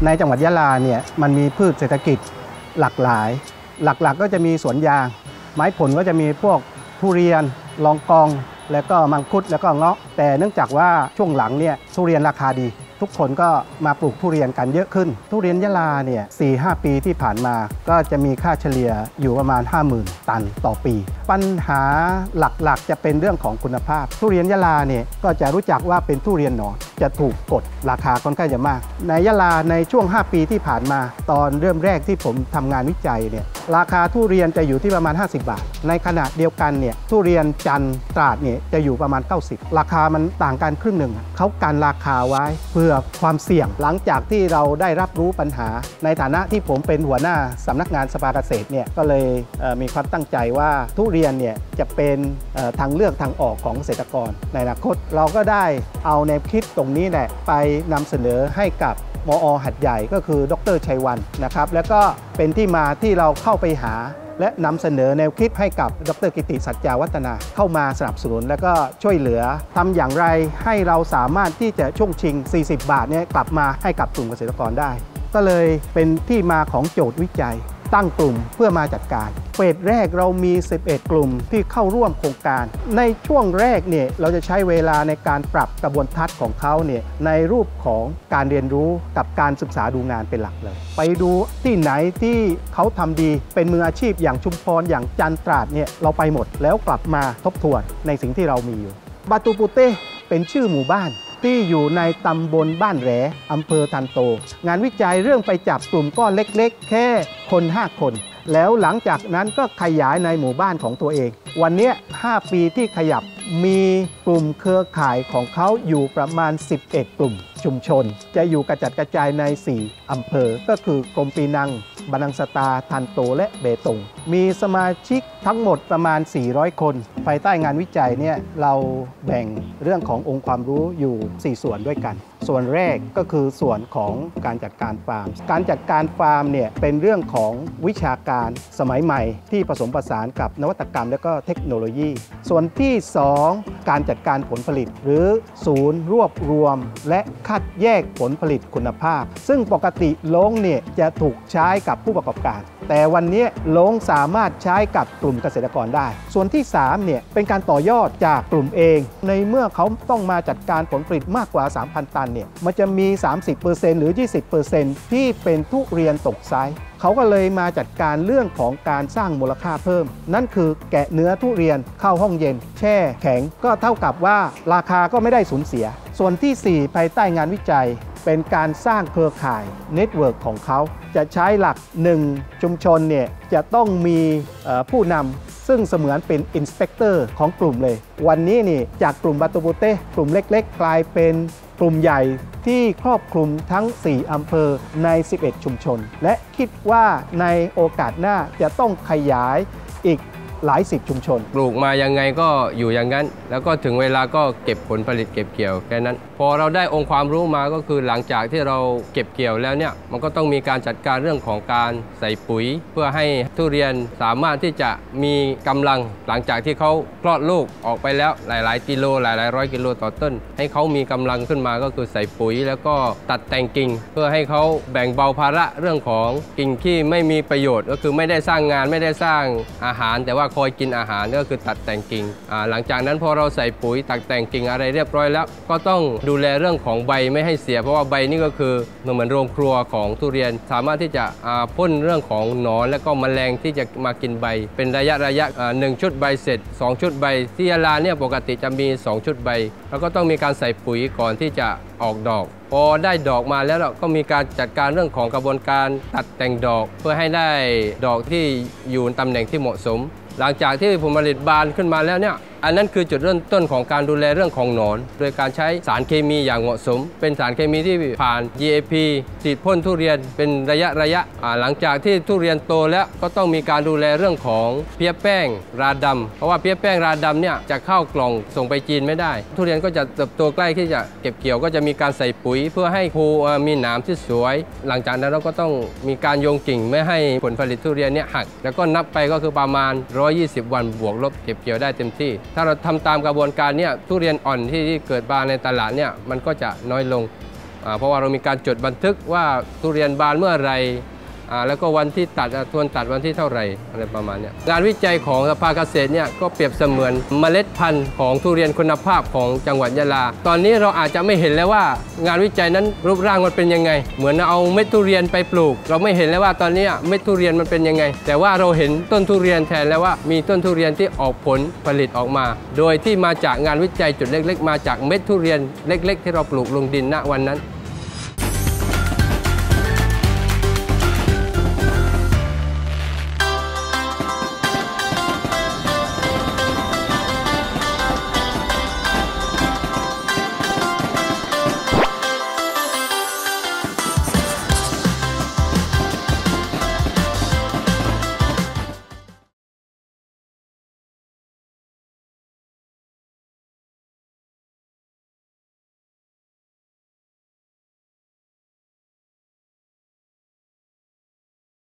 ในจังหวัดยะลาเนี่ยมันมีพืชเศรษฐกิจหลากหลายหลักๆก็จะมีสวนยางไม้ผลก็จะมีพวกทุเรียนลองกองแล้วก็มังคุดแล้วก็เงาะแต่เนื่องจากว่าช่วงหลังเนี่ยทุเรียนราคาดีทุกคนก็มาปลูกทุเรียนกันเยอะขึ้นทุเรียนยะลาเนี่ย 4-5 ปีที่ผ่านมาก็จะมีค่าเฉลี่ยอยู่ประมาณ 50,000 ตันต่อปีปัญหาหลักๆจะเป็นเรื่องของคุณภาพทุเรียนยะลาเนี่ยก็จะรู้จักว่าเป็นทุเรียนหนอนจะถูกกดราคาค่อนข้างจะมากในยะลาในช่วง5 ปีที่ผ่านมาตอนเริ่มแรกที่ผมทำงานวิจัยเนี่ยราคาทุเรียนจะอยู่ที่ประมาณ50 บาทในขณะเดียวกันเนี่ยทุเรียนจันทร์ตราดเนี่ยจะอยู่ประมาณ90ราคามันต่างกันครึ่งหนึ่งเขากันราคาไว้เพื่อความเสี่ยงหลังจากที่เราได้รับรู้ปัญหาในฐานะที่ผมเป็นหัวหน้าสำนักงานสภาเกษตรเนี่ยก็เลยมีความตั้งใจว่าทุเรียนเนี่ยจะเป็นทางเลือกทางออกของเกษตรกรในอนาคตเราก็ได้เอาแนวคิดตรงนี้แหละไปนำเสนอให้กับมอ.หัดใหญ่ก็คือดร.ชัยวัลย์นะครับแล้วก็เป็นที่มาที่เราเข้าไปหาและนำเสนอแนวคิดให้กับดร.กิติสัจจาวัฒนาเข้ามาสนับสนุนและก็ช่วยเหลือทำอย่างไรให้เราสามารถที่จะช่วงชิง40 บาทเนี่ยกลับมาให้กับกลุ่มเกษตรกรได้ก็เลยเป็นที่มาของโจทย์วิจัยตั้งกลุ่มเพื่อมาจัดการเฟสแรกเรามี11กลุ่มที่เข้าร่วมโครงการในช่วงแรกเนี่ยเราจะใช้เวลาในการปรับกระบวนทัศน์ของเขาเนี่ยในรูปของการเรียนรู้กับการศึกษาดูงานเป็นหลักเลยไปดูที่ไหนที่เขาทำดีเป็นมืออาชีพอย่างชุมพรอย่างจันทร์ตราดเนี่ยเราไปหมดแล้วกลับมาทบทวนในสิ่งที่เรามีอยู่บาตูปูเต้เป็นชื่อหมู่บ้านที่อยู่ในตำบลบ้านแหลอำเภอทันโตงานวิจัยเรื่องไปจับกลุ่มก้อนเล็กๆแค่คน5 คนแล้วหลังจากนั้นก็ขยายในหมู่บ้านของตัวเองวันนี้5 ปีที่ขยับมีกลุ่มเครือข่ายของเขาอยู่ประมาณ11 กลุ่มชุมชนจะอยู่กระจัดกระจายใน4 อำเภอก็คือกรมปีนังบานังสตาทันโตและเบตงมีสมาชิกทั้งหมดประมาณ400 คนภายใต้งานวิจัยเนี่ยเราแบ่งเรื่องขององค์ความรู้อยู่4 ส่วนด้วยกันส่วนแรกก็คือส่วนของการจัดการฟาร์มการจัดการฟาร์มเนี่ยเป็นเรื่องของวิชาการสมัยใหม่ที่ผสมผสานกับนวัตกรรมและก็เทคโนโลยีส่วนที่2การจัดการผลผลิตหรือศูนย์รวบรวมและคัดแยกผลผลิตคุณภาพซึ่งปกติโรงเนี่ยจะถูกใช้กับผู้ประกอบการแต่วันนี้โรงสามารถใช้กับกลุ่มเกษตรกรได้ส่วนที่3เนี่ยเป็นการต่อยอดจากกลุ่มเองในเมื่อเขาต้องมาจัดการผลผลิตมากกว่า 3,000 ตันเนี่ยมันจะมี 30% หรือ 20% ที่เป็นทุเรียนตกไซส์เขาก็เลยมาจัดการเรื่องของการสร้างมูลค่าเพิ่มนั่นคือแกะเนื้อทุเรียนเข้าห้องเย็นแช่แข็งก็เท่ากับว่าราคาก็ไม่ได้สูญเสียส่วนที่4ภายใต้งานวิจัยเป็นการสร้างเครือข่ายเน็ตเวิร์กของเขาจะใช้หลัก1ชุมชนเนี่ยจะต้องมีผู้นำซึ่งเสมือนเป็นอินสเปกเตอร์ของกลุ่มเลยวันนี้นี่จากกลุ่มบาตูปูเต้กลุ่มเล็กๆกลายเป็นกลุ่มใหญ่ที่ครอบคลุมทั้ง4 อำเภอใน11 ชุมชนและคิดว่าในโอกาสหน้าจะต้องขยายอีกหลาย10 ชุมชนปลูกมายังไงก็อยู่อย่างนั้นแล้วก็ถึงเวลาก็เก็บผลผลิตเก็บเกี่ยวแค่นั้นพอเราได้องค์ความรู้มาก็คือหลังจากที่เราเก็บเกี่ยวแล้วเนี่ยมันก็ต้องมีการจัดการเรื่องของการใส่ปุ๋ยเพื่อให้ทุเรียนสามารถที่จะมีกำลังหลังจากที่เขาคลอดลูกออกไปแล้วหลายๆกิโลหลายๆร้อยกิโลต่อต้นให้เขามีกำลังขึ้นมาก็คือใส่ปุ๋ยแล้วก็ตัดแต่งกิ่งเพื่อให้เขาแบ่งเบาภาระเรื่องของกิ่งที่ไม่มีประโยชน์ก็คือไม่ได้สร้างงานไม่ได้สร้างอาหารแต่ว่าคอยกินอาหารก็คือตัดแต่งกิ่งหลังจากนั้นพอเราใส่ปุ๋ยตัดแต่งกิ่งอะไรเรียบร้อยแล้วก็ต้องดูแลเรื่องของใบไม่ให้เสียเพราะว่าใบนี่ก็คือเหมือนโรงครัวของทุเรียนสามารถที่จะพ่นเรื่องของหนอนและก็แมลงที่จะมากินใบเป็นระยะ1 ชุดใบเสร็จ2 ชุดใบที่ยะลาเนี่ยปกติจะมี2 ชุดใบแล้วก็ต้องมีการใส่ปุ๋ยก่อนที่จะออกดอกพอได้ดอกมาแล้วก็มีการจัดการเรื่องของกระบวนการตัดแต่งดอกเพื่อให้ได้ดอกที่อยู่ตำแหน่งที่เหมาะสมหลังจากที่ผลผลิตบานขึ้นมาแล้วเนี่ยอันนั้นคือจุดเริ่มต้นของการดูแลเรื่องของหนอนโดยการใช้สารเคมีอย่างเหมาะสมเป็นสารเคมีที่ผ่าน GAP ฉีดพ่นทุเรียนเป็นระยะหลังจากที่ทุเรียนโตแล้วก็ต้องมีการดูแลเรื่องของเพี้ยแป้งราดำเพราะว่าเพี้ยแป้งราดำเนี่ยจะเข้ากล่องส่งไปจีนไม่ได้ทุเรียนก็จะเติบโตใกล้ที่จะเก็บเกี่ยวก็จะมีการใส่ปุ๋ยเพื่อให้ภูมีหนามที่สวยหลังจากนั้นเราก็ต้องมีการโยงกิ่งไม่ให้ผลผลิตทุเรียนเนี่ยหักแล้วก็นับไปก็คือประมาณ120 วันบวกลบเก็บเกี่ยวได้เต็มที่ถ้าเราทำตามกระบวนการเนี่ยทุเรียนอ่อนที่เกิดมาในตลาดเนี่ยมันก็จะน้อยลงเพราะว่าเรามีการจดบันทึกว่าทุเรียนบานเมื่อไรแล้วก็วันที่ตัดทวนตัดวันที่เท่าไหร่อะไรประมาณนี้งานวิจัยของสภาเกษตรเนี่ยก็เปรียบเสมือนเมล็ดพันธุ์ของทุเรียนคุณภาพของจังหวัดยะลาตอนนี้เราอาจจะไม่เห็นแล้วว่างานวิจัยนั้นรูปร่างมันเป็นยังไงเหมือนเอาเม็ดทุเรียนไปปลูกเราไม่เห็นแล้วว่าตอนนี้เม็ดทุเรียนมันเป็นยังไงแต่ว่าเราเห็นต้นทุเรียนแทนแล้วว่ามีต้นทุเรียนที่ออกผลผลิตออกมาโดยที่มาจากงานวิจัยจุดเล็กๆมาจากเม็ดทุเรียนเล็กๆที่เราปลูกลงดินณวันนั้น